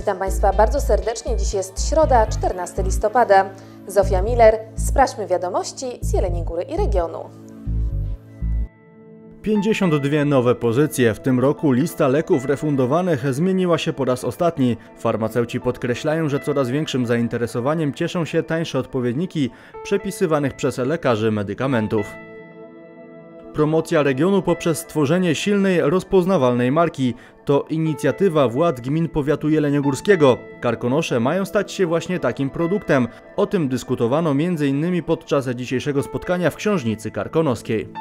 Witam Państwa bardzo serdecznie. Dziś jest środa, 14 listopada. Zofia Miller. Sprawdźmy wiadomości z Jeleniej Góry i regionu. 52 nowe pozycje. W tym roku lista leków refundowanych zmieniła się po raz ostatni. Farmaceuci podkreślają, że coraz większym zainteresowaniem cieszą się tańsze odpowiedniki przepisywanych przez lekarzy medykamentów. Promocja regionu poprzez stworzenie silnej, rozpoznawalnej marki to inicjatywa władz gmin powiatu jeleniogórskiego. Karkonosze mają stać się właśnie takim produktem. O tym dyskutowano m.in. podczas dzisiejszego spotkania w Książnicy Karkonoskiej.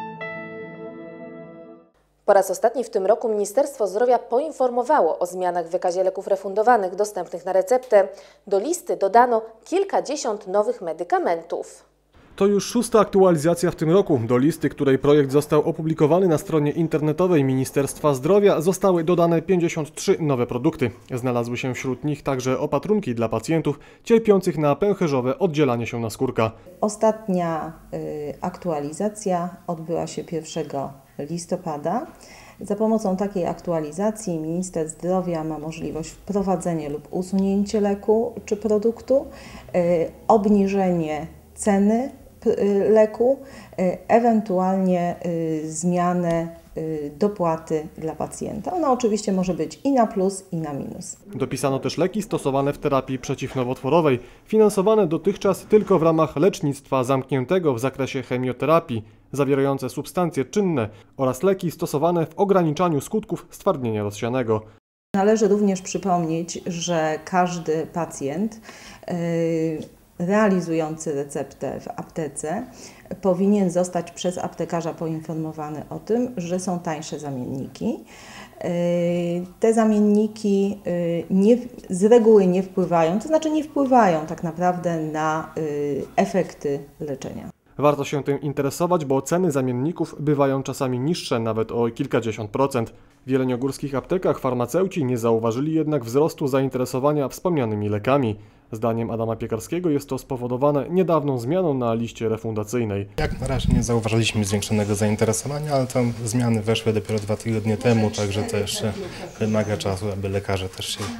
Po raz ostatni w tym roku Ministerstwo Zdrowia poinformowało o zmianach w wykazie leków refundowanych dostępnych na receptę. Do listy dodano kilkadziesiąt nowych medykamentów. To już szósta aktualizacja w tym roku. Do listy, której projekt został opublikowany na stronie internetowej Ministerstwa Zdrowia, zostały dodane 53 nowe produkty. Znalazły się wśród nich także opatrunki dla pacjentów cierpiących na pęcherzowe oddzielanie się naskórka. Ostatnia aktualizacja odbyła się 1 listopada. Za pomocą takiej aktualizacji minister zdrowia ma możliwość wprowadzenia lub usunięcia leku czy produktu, obniżenie ceny leku, ewentualnie zmianę dopłaty dla pacjenta. Ona oczywiście może być i na plus, i na minus. Dopisano też leki stosowane w terapii przeciwnowotworowej, finansowane dotychczas tylko w ramach lecznictwa zamkniętego w zakresie chemioterapii, zawierające substancje czynne oraz leki stosowane w ograniczaniu skutków stwardnienia rozsianego. Należy również przypomnieć, że każdy pacjent realizujący receptę w aptece powinien zostać przez aptekarza poinformowany o tym, że są tańsze zamienniki. Te zamienniki z reguły nie wpływają, to znaczy nie wpływają tak naprawdę na efekty leczenia. Warto się tym interesować, bo ceny zamienników bywają czasami niższe, nawet o kilkadziesiąt procent. W jeleniogórskich aptekach farmaceuci nie zauważyli jednak wzrostu zainteresowania wspomnianymi lekami. Zdaniem Adama Piekarskiego jest to spowodowane niedawną zmianą na liście refundacyjnej. Jak na razie nie zauważyliśmy zwiększonego zainteresowania, ale tam zmiany weszły dopiero 2 tygodnie temu, także to jeszcze wymaga czasu, aby lekarze też się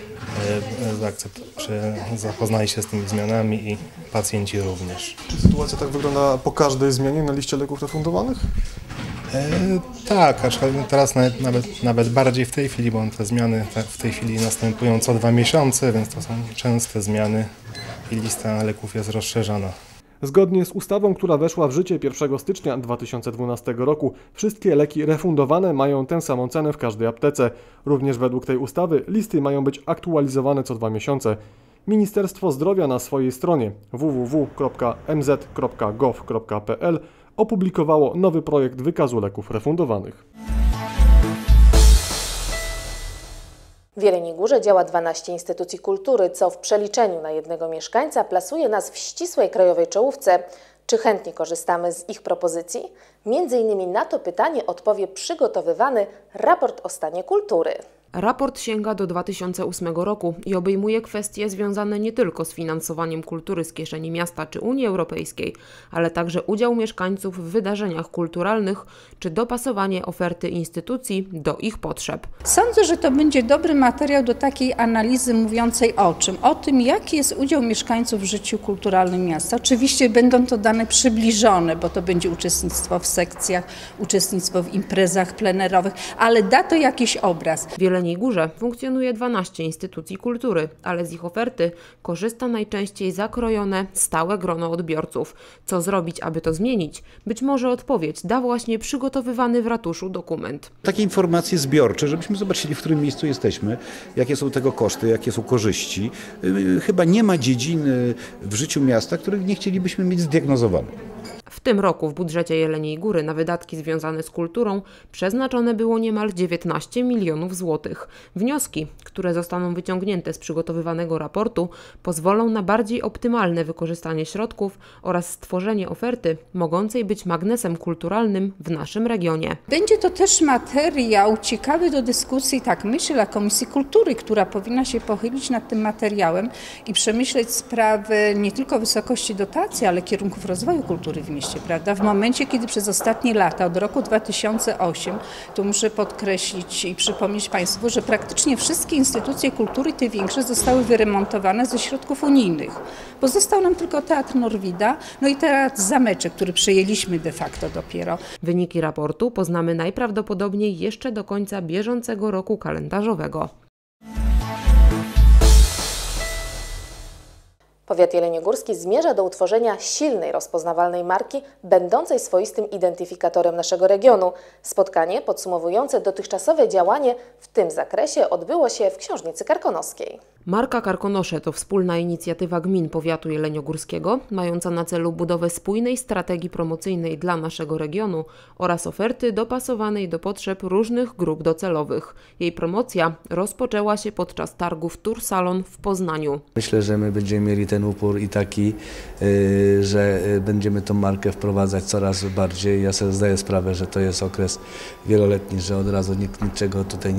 zapoznali się z tymi zmianami i pacjenci również. Czy sytuacja tak wygląda po każdej zmianie na liście leków refundowanych? Tak, aczkolwiek teraz nawet bardziej w tej chwili, bo te zmiany w tej chwili następują co 2 miesiące, więc to są częste zmiany i lista leków jest rozszerzana. Zgodnie z ustawą, która weszła w życie 1 stycznia 2012 roku, wszystkie leki refundowane mają tę samą cenę w każdej aptece. Również według tej ustawy listy mają być aktualizowane co 2 miesiące. Ministerstwo Zdrowia na swojej stronie www.mz.gov.pl opublikowało nowy projekt wykazu leków refundowanych. W Jeleniej Górze działa 12 instytucji kultury, co w przeliczeniu na jednego mieszkańca plasuje nas w ścisłej krajowej czołówce. Czy chętnie korzystamy z ich propozycji? Między innymi na to pytanie odpowie przygotowywany raport o stanie kultury. Raport sięga do 2008 roku i obejmuje kwestie związane nie tylko z finansowaniem kultury z kieszeni miasta czy Unii Europejskiej, ale także udział mieszkańców w wydarzeniach kulturalnych czy dopasowanie oferty instytucji do ich potrzeb. Sądzę, że to będzie dobry materiał do takiej analizy mówiącej o czym? O tym, jaki jest udział mieszkańców w życiu kulturalnym miasta. Oczywiście będą to dane przybliżone, bo to będzie uczestnictwo w sekcjach, uczestnictwo w imprezach plenerowych, ale da to jakiś obraz. W Jeleniej Górze funkcjonuje 12 instytucji kultury, ale z ich oferty korzysta najczęściej zakrojone, stałe grono odbiorców. Co zrobić, aby to zmienić? Być może odpowiedź da właśnie przygotowywany w ratuszu dokument. Takie informacje zbiorcze, żebyśmy zobaczyli, w którym miejscu jesteśmy, jakie są tego koszty, jakie są korzyści. Chyba nie ma dziedziny w życiu miasta, których nie chcielibyśmy mieć zdiagnozowane. W tym roku w budżecie Jeleniej Góry na wydatki związane z kulturą przeznaczone było niemal 19 milionów złotych. Wnioski, które zostaną wyciągnięte z przygotowywanego raportu, pozwolą na bardziej optymalne wykorzystanie środków oraz stworzenie oferty mogącej być magnesem kulturalnym w naszym regionie. Będzie to też materiał ciekawy do dyskusji, tak myślę, dla Komisji Kultury, która powinna się pochylić nad tym materiałem i przemyśleć sprawy nie tylko wysokości dotacji, ale kierunków rozwoju kultury w mieście. mieście, prawda? W momencie, kiedy przez ostatnie lata, od roku 2008, tu muszę podkreślić i przypomnieć Państwu, że praktycznie wszystkie instytucje kultury, te większe, zostały wyremontowane ze środków unijnych. Pozostał nam tylko Teatr Norwida, no i Teatr Zameczek, który przejęliśmy de facto dopiero. Wyniki raportu poznamy najprawdopodobniej jeszcze do końca bieżącego roku kalendarzowego. Powiat jeleniogórski zmierza do utworzenia silnej, rozpoznawalnej marki, będącej swoistym identyfikatorem naszego regionu. Spotkanie podsumowujące dotychczasowe działanie w tym zakresie odbyło się w Książnicy Karkonoskiej. Marka Karkonosze to wspólna inicjatywa gmin powiatu jeleniogórskiego, mająca na celu budowę spójnej strategii promocyjnej dla naszego regionu oraz oferty dopasowanej do potrzeb różnych grup docelowych. Jej promocja rozpoczęła się podczas targów Tour Salon w Poznaniu. Myślę, że my będziemy mieli ten upór i taki, że będziemy tą markę wprowadzać coraz bardziej. Ja sobie zdaję sprawę, że to jest okres wieloletni, że od razu nikt niczego tutaj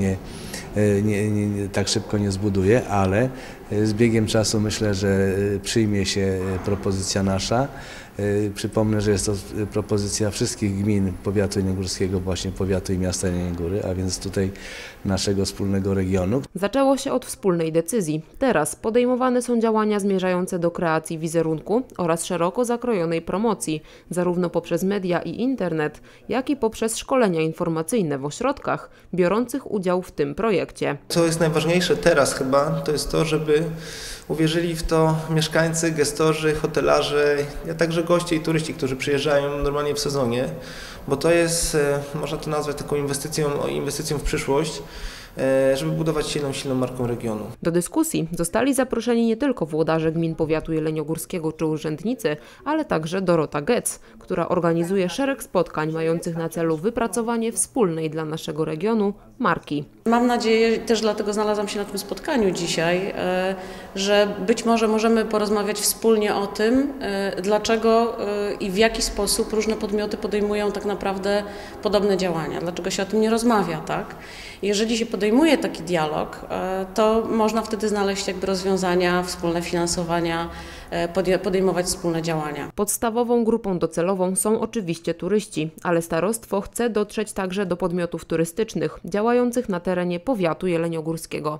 tak szybko nie zbuduje, ale z biegiem czasu myślę, że przyjmie się propozycja nasza. Przypomnę, że jest to propozycja wszystkich gmin powiatu jeleniogórskiego, właśnie powiatu i miasta Jeleniej Góry, a więc tutaj naszego wspólnego regionu. Zaczęło się od wspólnej decyzji. Teraz podejmowane są działania zmierzające do kreacji wizerunku oraz szeroko zakrojonej promocji, zarówno poprzez media i internet, jak i poprzez szkolenia informacyjne w ośrodkach biorących udział w tym projekcie. Co jest najważniejsze teraz chyba, to jest to, żeby uwierzyli w to mieszkańcy, gestorzy, hotelarze, a także goście i turyści, którzy przyjeżdżają normalnie w sezonie, bo to jest, można to nazwać taką inwestycją w przyszłość, żeby budować silną marką regionu. Do dyskusji zostali zaproszeni nie tylko włodarze gmin powiatu jeleniogórskiego czy urzędnicy, ale także Dorota Getz, która organizuje szereg spotkań mających na celu wypracowanie wspólnej dla naszego regionu marki. Mam nadzieję, też dlatego znalazłam się na tym spotkaniu dzisiaj, że być może możemy porozmawiać wspólnie o tym, dlaczego i w jaki sposób różne podmioty podejmują tak naprawdę podobne działania, dlaczego się o tym nie rozmawia, tak? Jeżeli się podejmuje taki dialog, to można wtedy znaleźć jakby rozwiązania, wspólne finansowania, podejmować wspólne działania. Podstawową grupą docelową są oczywiście turyści, ale starostwo chce dotrzeć także do podmiotów turystycznych działających na terenie powiatu jeleniogórskiego.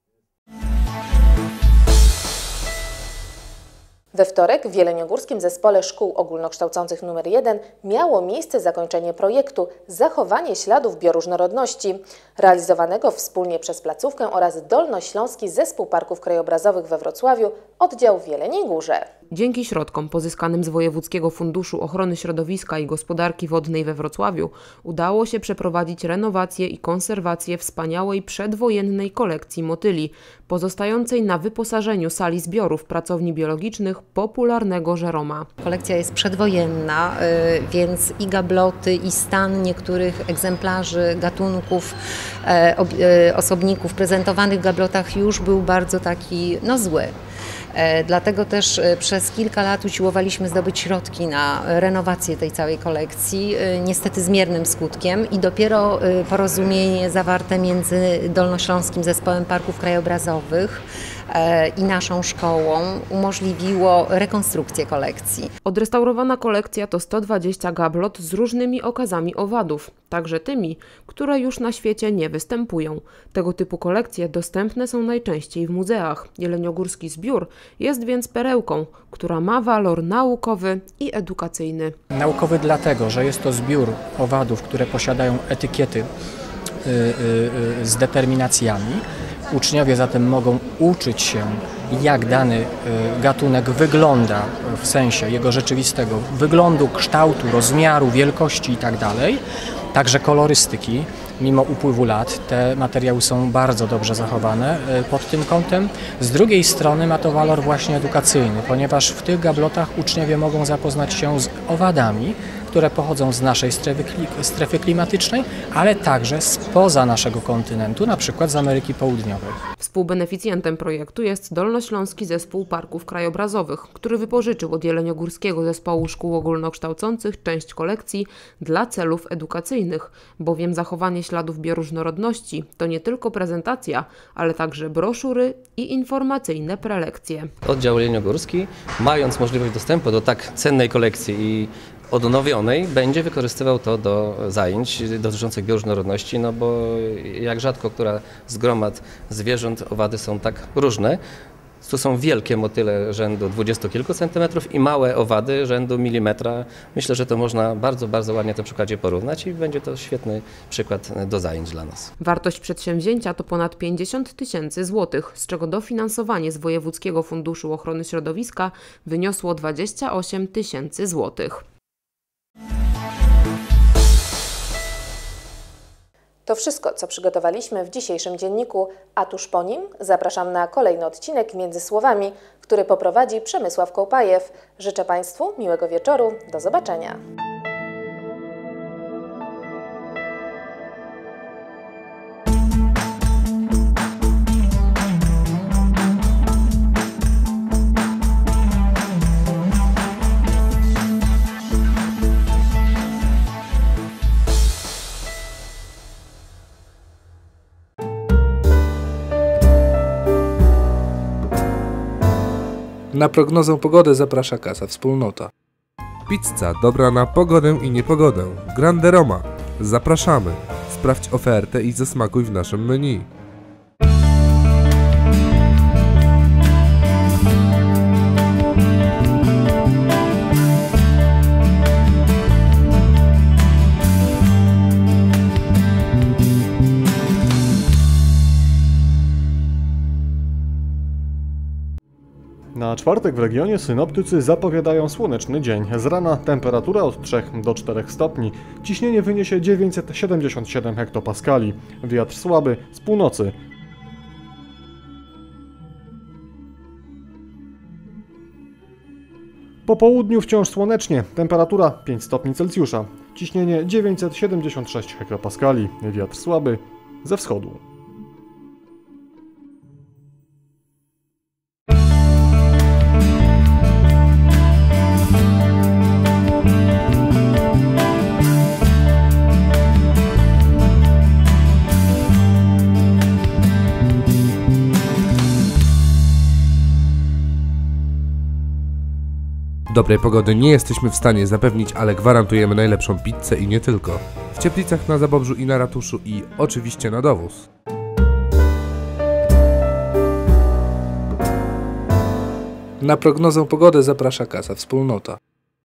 We wtorek w Jeleniogórskim Zespole Szkół Ogólnokształcących nr 1 miało miejsce zakończenie projektu Zachowanie śladów bioróżnorodności, realizowanego wspólnie przez placówkę oraz Dolnośląski Zespół Parków Krajobrazowych we Wrocławiu, oddział w Jeleniej Górze. Dzięki środkom pozyskanym z Wojewódzkiego Funduszu Ochrony Środowiska i Gospodarki Wodnej we Wrocławiu udało się przeprowadzić renowację i konserwację wspaniałej przedwojennej kolekcji motyli, pozostającej na wyposażeniu sali zbiorów pracowni biologicznych popularnego Żeroma. Kolekcja jest przedwojenna, więc i gabloty, i stan niektórych egzemplarzy, gatunków, osobników prezentowanych w gablotach już był bardzo taki zły. Dlatego też przez kilka lat usiłowaliśmy zdobyć środki na renowację tej całej kolekcji, niestety z miernym skutkiem, i dopiero porozumienie zawarte między Dolnośląskim Zespołem Parków Krajobrazowych i naszą szkołą umożliwiło rekonstrukcję kolekcji. Odrestaurowana kolekcja to 120 gablot z różnymi okazami owadów, także tymi, które już na świecie nie występują. Tego typu kolekcje dostępne są najczęściej w muzeach. Jeleniogórski zbiór jest więc perełką, która ma walor naukowy i edukacyjny. Naukowy dlatego, że jest to zbiór owadów, które posiadają etykiety z determinacjami. Uczniowie zatem mogą uczyć się, jak dany gatunek wygląda w sensie jego rzeczywistego wyglądu, kształtu, rozmiaru, wielkości itd. Także kolorystyki. Mimo upływu lat te materiały są bardzo dobrze zachowane pod tym kątem. Z drugiej strony ma to walor właśnie edukacyjny, ponieważ w tych gablotach uczniowie mogą zapoznać się z owadami, które pochodzą z naszej strefy klimatycznej, ale także spoza naszego kontynentu, na przykład z Ameryki Południowej. Współbeneficjentem projektu jest Dolnośląski Zespół Parków Krajobrazowych, który wypożyczył od Jeleniogórskiego Zespołu Szkół Ogólnokształcących część kolekcji dla celów edukacyjnych, bowiem zachowanie śladów bioróżnorodności to nie tylko prezentacja, ale także broszury i informacyjne prelekcje. Oddział Jeleniogórski, mając możliwość dostępu do tak cennej kolekcji i odnowionej będzie wykorzystywał to do zajęć dotyczących bioróżnorodności, no bo jak rzadko która z gromad zwierząt owady są tak różne. Tu są wielkie motyle rzędu 20 kilku centymetrów i małe owady rzędu milimetra. Myślę, że to można bardzo, bardzo ładnie w tym przykładzie porównać i będzie to świetny przykład do zajęć dla nas. Wartość przedsięwzięcia to ponad 50 000 złotych, z czego dofinansowanie z Wojewódzkiego Funduszu Ochrony Środowiska wyniosło 28 000 złotych. To wszystko, co przygotowaliśmy w dzisiejszym dzienniku, a tuż po nim zapraszam na kolejny odcinek Między Słowami, który poprowadzi Przemysław Kołpajew. Życzę Państwu miłego wieczoru. Do zobaczenia. Na prognozę pogody zaprasza Kasa Wspólnota. Pizza dobra na pogodę i niepogodę. Grande Roma. Zapraszamy. Sprawdź ofertę i zasmakuj w naszym menu. Na czwartek w regionie synoptycy zapowiadają słoneczny dzień. Z rana temperatura od 3 do 4 stopni. Ciśnienie wyniesie 977 hektopaskali. Wiatr słaby z północy. Po południu wciąż słonecznie. Temperatura 5 stopni Celsjusza. Ciśnienie 976 hektopaskali. Wiatr słaby ze wschodu. Dobrej pogody nie jesteśmy w stanie zapewnić, ale gwarantujemy najlepszą pizzę i nie tylko. W Cieplicach, na Zabobrzu i na Ratuszu i oczywiście na dowóz. Na prognozę pogody zaprasza Kasa Wspólnota.